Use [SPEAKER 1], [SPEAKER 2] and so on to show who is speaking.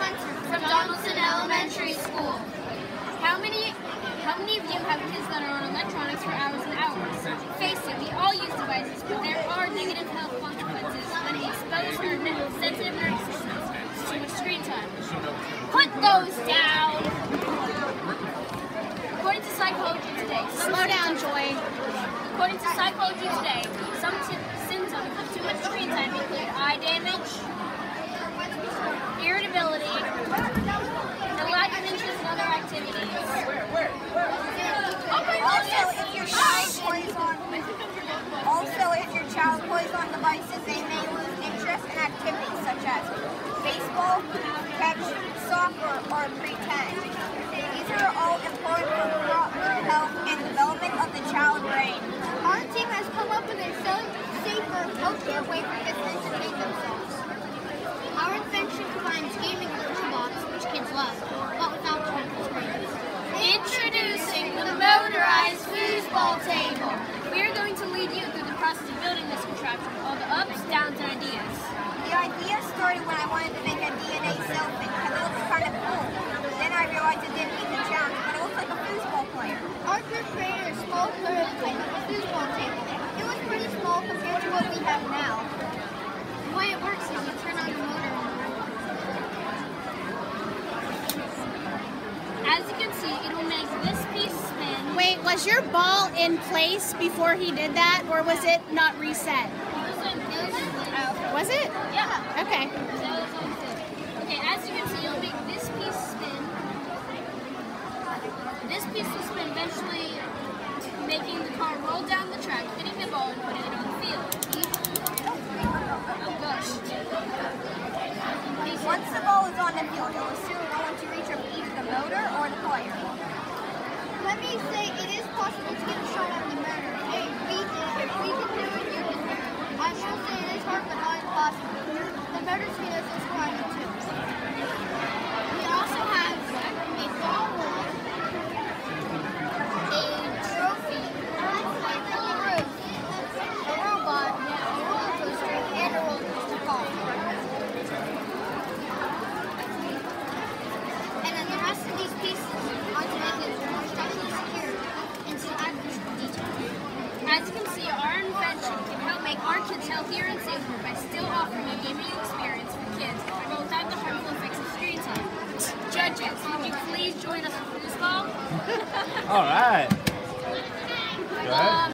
[SPEAKER 1] Spencer from Donaldson Elementary School. How many of you have kids that are on electronics for hours and hours? Face it, we all use devices, but there are negative health consequences when exposed to sensitive nervous systems to too much screen time. Put those down! According to Psychology Today,
[SPEAKER 2] Slow down, Joy.
[SPEAKER 1] According to Psychology Today, some symptoms of too much screen time include eye damage, irritability, the lack of interest in other activities.
[SPEAKER 3] Also, if your child plays on devices, they may lose interest in activities such as baseball, catch, soccer, or pretend. These are all important for proper health and development of the child brain.
[SPEAKER 4] Our team has come up with a safer, healthier way for kids to entertain themselves. Our invention combines gaming with robots, which kids love, but without harmful screens.
[SPEAKER 1] Introducing the motorized foosball table. We are going to lead you through the process of building this contraption, all the ups, downs, and ideas.
[SPEAKER 3] The idea started when I wanted to make a DNA selfie, because it looks kind of cool. Then I realized it didn't meet the challenge, but it looks like a foosball player.
[SPEAKER 4] Our group created a small prototype of a foosball table. It was pretty small compared to what we have now. The way it works is you turn on the motor.
[SPEAKER 1] As you can see, it will make this piece spin.
[SPEAKER 2] Wait, was your ball in place before he did that, or was it not reset? Was it?
[SPEAKER 1] Yeah.
[SPEAKER 2] Okay.
[SPEAKER 1] Okay, as you can see, you'll make this piece spin. This piece will spin, eventually making the car roll down the track, hitting the ball, and putting it on the field. Oh gosh.
[SPEAKER 3] Once the ball is on the field, it will soon know when to reach either the motor or the player.
[SPEAKER 4] Let me say, it is possible to get a shot at the motor. Hey, we did it. If we can do it, you can do it. I will say it is hard, but not impossible. The motor speed is required too. We also have a ball roll, a trophy, a roof, a robot, a roller coaster, and a roller coaster car. And then the rest of these pieces are to make it more structurally secure and to add additional detail.
[SPEAKER 1] As you can see, our invention can help make our kids healthier and safer by still offering a gaming experience for kids, but without the harmful effects of screen time. Judges, would you please join us for foosball?
[SPEAKER 5] All right. Go ahead.